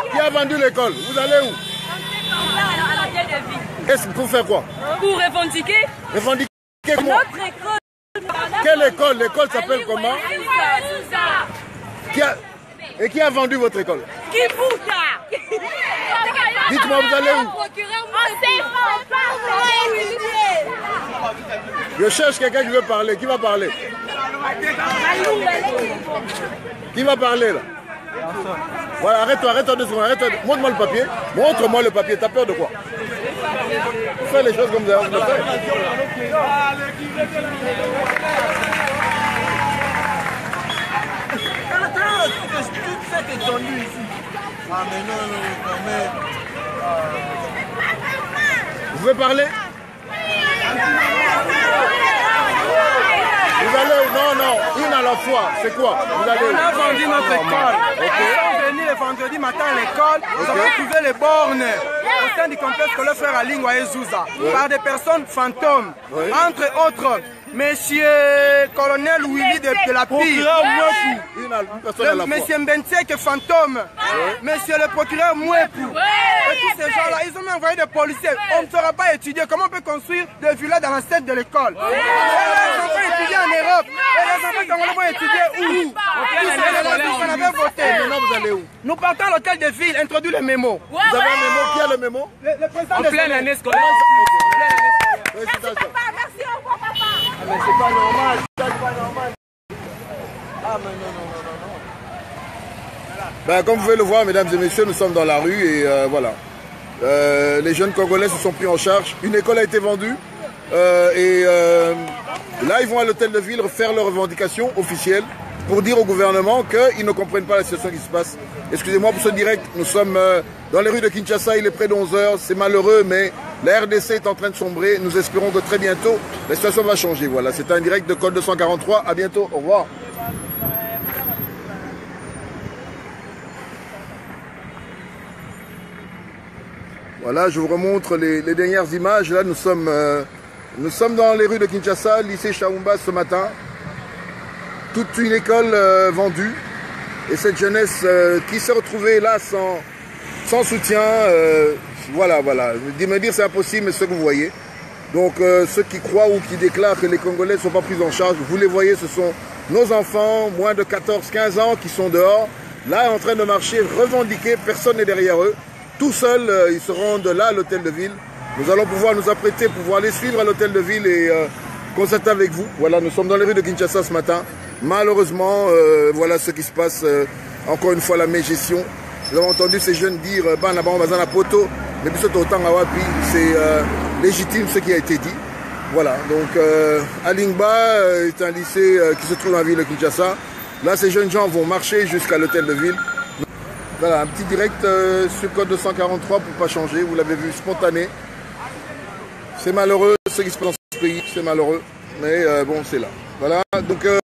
Qui a vendu l'école? Vous allez où? À l'hôtel de ville. Est-ce pour faire quoi? Pour revendiquer. Revendiquer quoi? Notre école. Quelle école? L'école s'appelle comment? Et qui a vendu votre école? Qui bouge? Dites-moi, vous allez où? Je cherche quelqu'un qui veut parler. Qui va parler? Qui va parler là? Voilà, arrête-toi 2 secondes. Montre-moi le papier. Montre-moi le papier. T'as peur de quoi? Fais les choses comme vous avez fait. Ah mais non, Vous pouvez parler? Vous allez où? Non, une à la fois. C'est quoi? Vous allez où? on a vendu notre école. Ils sont venus le vendredi matin à l'école. Ils ont trouvé les bornes au sein du complexe scolaire Frère Alingwa et Zouza par des personnes fantômes. Entre autres, Monsieur Colonel Willy de la Pire, Monsieur Mbensek fantôme, Monsieur le procureur Mouepou, et tous ces gens-là, ils ont même envoyé des policiers. On ne saura pas étudier. Comment on peut construire des villas dans la scène de l'école? Les enfants étudient en Europe. Et les enfants congolais vont étudier où? On avait voté. Maintenant, vous allez où? Nous partons à l'hôtel de ville, introduire le mémo. Vous avez un mémo? Qui a le mémo? Le président En de pleine année scolaire. Félicitations. Merci, au revoir, papa. Ah mais c'est pas normal, c'est pas normal. Ah mais non. Ben, comme vous pouvez le voir, mesdames et messieurs, nous sommes dans la rue et voilà. Les jeunes Congolais se sont pris en charge. Une école a été vendue et là, ils vont à l'hôtel de ville faire leurs revendications officielles pour dire au gouvernement qu'ils ne comprennent pas la situation qui se passe. Excusez-moi pour ce direct, nous sommes dans les rues de Kinshasa, il est près de 11 h, c'est malheureux, mais la RDC est en train de sombrer. Nous espérons que très bientôt, la situation va changer. Voilà, c'est un direct de Code 243. À bientôt, au revoir. Voilà, je vous remontre les dernières images. Là, nous sommes dans les rues de Kinshasa, lycée Chaoumba ce matin. Toute une école vendue. Et cette jeunesse qui s'est retrouvée là sans soutien. Voilà. Me dire c'est impossible, mais ce que vous voyez. Donc ceux qui croient ou qui déclarent que les Congolais ne sont pas pris en charge, vous les voyez, ce sont nos enfants, moins de 14-15 ans, qui sont dehors, là en train de marcher, revendiquer, personne n'est derrière eux. Tout seuls, ils se rendent là à l'hôtel de ville. Nous allons pouvoir nous apprêter, pouvoir les suivre à l'hôtel de ville et concerter avec vous. Voilà, nous sommes dans les rues de Kinshasa ce matin. Malheureusement, voilà ce qui se passe. Encore une fois, la mégestion. Nous avons entendu ces jeunes dire mais c'est légitime ce qui a été dit. Voilà, donc Alingba est un lycée qui se trouve dans la ville de Kinshasa. Là, ces jeunes gens vont marcher jusqu'à l'hôtel de ville. Voilà, un petit direct sur Code 243 pour pas changer. Vous l'avez vu, spontané. C'est malheureux ce qui se passe dans ce pays, c'est malheureux. Mais bon, c'est là. Voilà, donc...